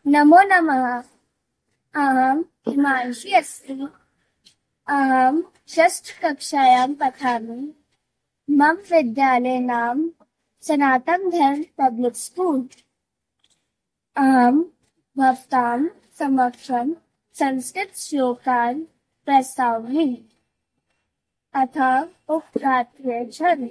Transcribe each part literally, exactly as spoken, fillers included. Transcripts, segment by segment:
नमो नमः। अहं हिमांशी अस्मि। अहं षष्ठकक्षायां पठामि। मम विद्यालय नाम सनातन धर्म पब्लिक स्कूल। अहं भवतां समक्षं संस्कृत श्लोकान् प्रस्तावयामि। अथ उक्तार्थ्येषन्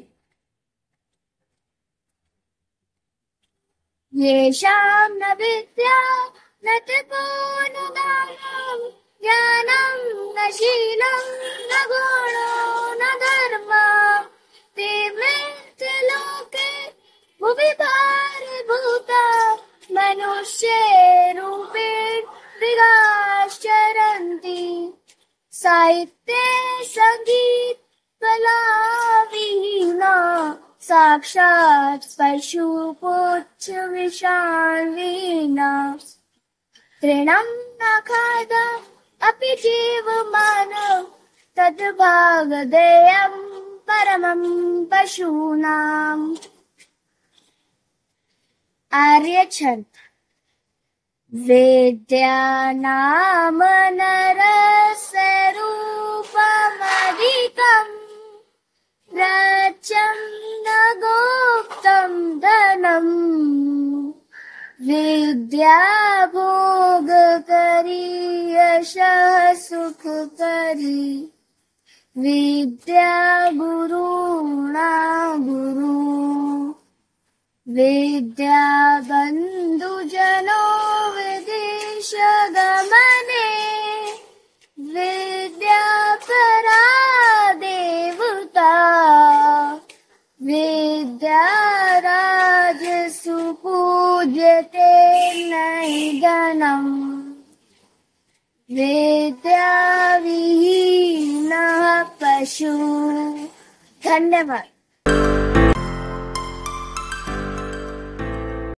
येषां न विद्या न तपो न दानं ज्ञानं न शीलं न गुणो न धर्मः ते मृत्युलोके भुवि भारभूता मनुष्ये रूपेण मृगाश्चरन्ति। साहित्ये संगीत कला विहीना साक्षात् पशुपुच्छ विषाणीना। तृणं न खादा अपि जीवमानः तद्भागधेयं परमं पशूनाम्। आर्यछन्द। वेद्या नाम नरस्य रूपमधिकम् राज्यं न गुप्तं धनम्। विद्या भोगकरी यशः सुखकरी विद्या गुरुणा गुरु। विद्या बन्धुजनो विदेशगमने विद्या परा देवता। विद्या राजसु पूज्यते नैदनम्। विद्या विहीनः पशु। धन्यवाद।